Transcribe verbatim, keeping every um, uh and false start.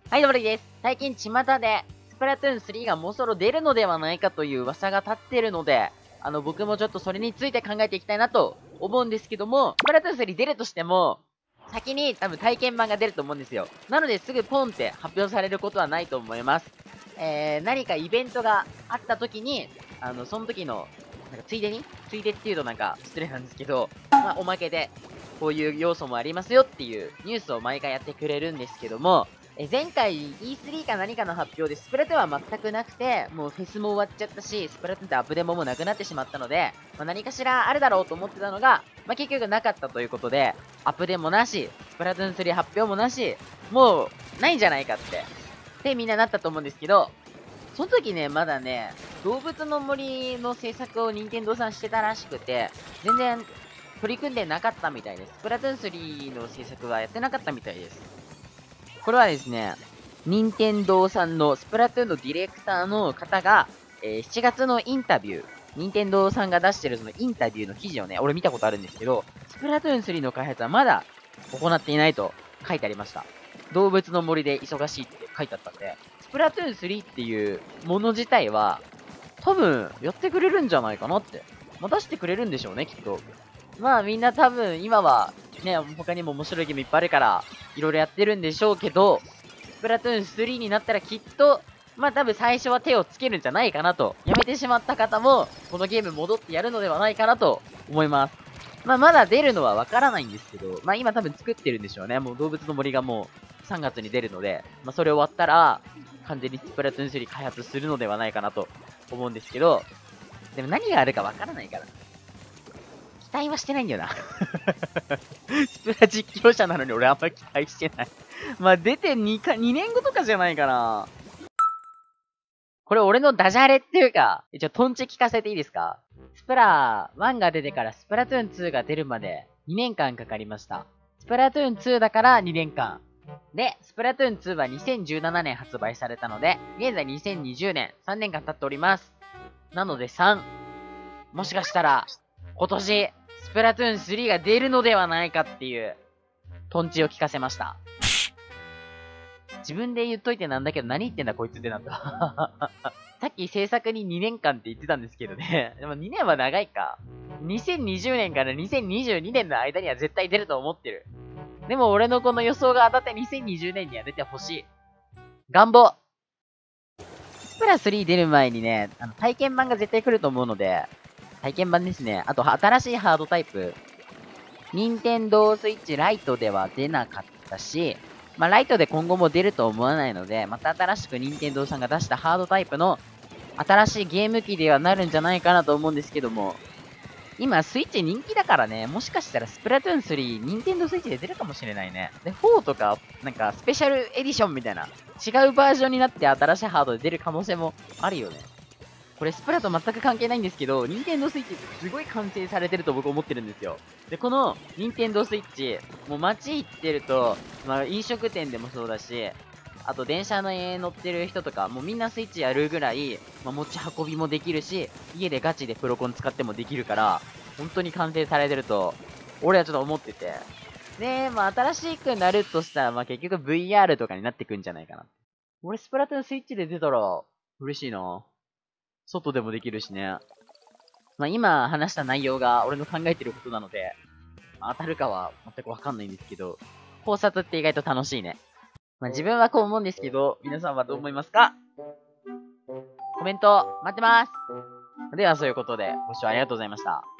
はい、どうもです。最近巷で、スプラトゥーンスリーがもうそろ出るのではないかという噂が立ってるので、あの、僕もちょっとそれについて考えていきたいなと思うんですけども、スプラトゥーンスリー出るとしても、先に多分体験版が出ると思うんですよ。なのですぐポンって発表されることはないと思います。えー、何かイベントがあった時に、あの、その時の、なんかついでについでっていうとなんか失礼なんですけど、まあ、おまけで、こういう要素もありますよっていうニュースを毎回やってくれるんですけども、え、前回 イースリー か何かの発表でスプラトゥーンは全くなくて、もうフェスも終わっちゃったし、スプラトゥーンってアップデももうなくなってしまったので、まあ、何かしらあるだろうと思ってたのが、まあ、結局なかったということで、アップデもなし、スプラトゥーンスリー発表もなし、もうないんじゃないかって、でみんななったと思うんですけど、その時ね、まだね、動物の森の制作を任天堂さんしてたらしくて、全然取り組んでなかったみたいです。スプラトゥーンスリーの制作はやってなかったみたいです。これはですね、任天堂さんのスプラトゥーンのディレクターの方が、えー、しちがつのインタビュー、任天堂さんが出してるそのインタビューの記事をね、俺見たことあるんですけど、スプラトゥーンスリーの開発はまだ行っていないと書いてありました。動物の森で忙しいって書いてあったんで、スプラトゥーンスリーっていうもの自体は、多分やってくれるんじゃないかなって。まあ、出してくれるんでしょうね、きっと。まあみんな多分今はね、他にも面白いゲームいっぱいあるから、いろいろやってるんでしょうけど、スプラトゥーンスリーになったらきっと、まあ多分最初は手をつけるんじゃないかなと。やめてしまった方も、このゲーム戻ってやるのではないかなと思います。まあまだ出るのはわからないんですけど、まあ今多分作ってるんでしょうね。もう動物の森がもうさんがつに出るので、まあそれ終わったら、完全にスプラトゥーンスリー開発するのではないかなと思うんですけど、でも何があるかわからないから。期待はしてないんだよな。スプラ実況者なのに俺あんま期待してない。まあ出てにか、にねんごとかじゃないかな。これ俺のダジャレっていうか、一応トンチ聞かせていいですか？スプラワンが出てからスプラトゥーンツーが出るまでにねんかんかかりました。スプラトゥーンツーだからにねんかん。で、スプラトゥーンツーはにせんじゅうななねん発売されたので、現在にせんにじゅうねん、さんねんかん経っております。なのでさん。もしかしたら、今年、スプラトゥーンスリーが出るのではないかっていう、トンチを聞かせました。自分で言っといてなんだけど、何言ってんだこいつってなった。さっき制作ににねんかんって言ってたんですけどね。でもにねんは長いか。にせんにじゅうねんからにせんにじゅうにねんの間には絶対出ると思ってる。でも俺のこの予想が当たってにせんにじゅうねんには出てほしい。願望。スプラスリー出る前にね、あの体験版が絶対来ると思うので、体験版ですね。あと、新しいハードタイプ。任天堂スイッチライトでは出なかったし、まあ、ライトで今後も出ると思わないので、また新しく任天堂さんが出したハードタイプの新しいゲーム機ではなるんじゃないかなと思うんですけども、今、スイッチ人気だからね、もしかしたらスプラトゥーンスリー、任天堂スイッチで出るかもしれないね。で、フォーとか、なんか、スペシャルエディションみたいな、違うバージョンになって新しいハードで出る可能性もあるよね。これスプラと全く関係ないんですけど、ニンテンドースイッチってすごい完成されてると僕思ってるんですよ。で、このニンテンドースイッチ、もう街行ってると、まあ飲食店でもそうだし、あと電車の上乗ってる人とか、もうみんなスイッチやるぐらい、まあ、持ち運びもできるし、家でガチでプロコン使ってもできるから、本当に完成されてると、俺はちょっと思ってて。で、まあ新しくなるとしたら、まあ結局 ブイアール とかになってくんじゃないかな。俺スプラトゥーンスイッチで出たら、嬉しいな。外でもできるしね。まあ今話した内容が俺の考えてることなので、まあ当たるかは全くわかんないんですけど、考察って意外と楽しいね。まあ自分はこう思うんですけど、皆さんはどう思いますか？コメント待ってます。ではそういうことで、ご視聴ありがとうございました。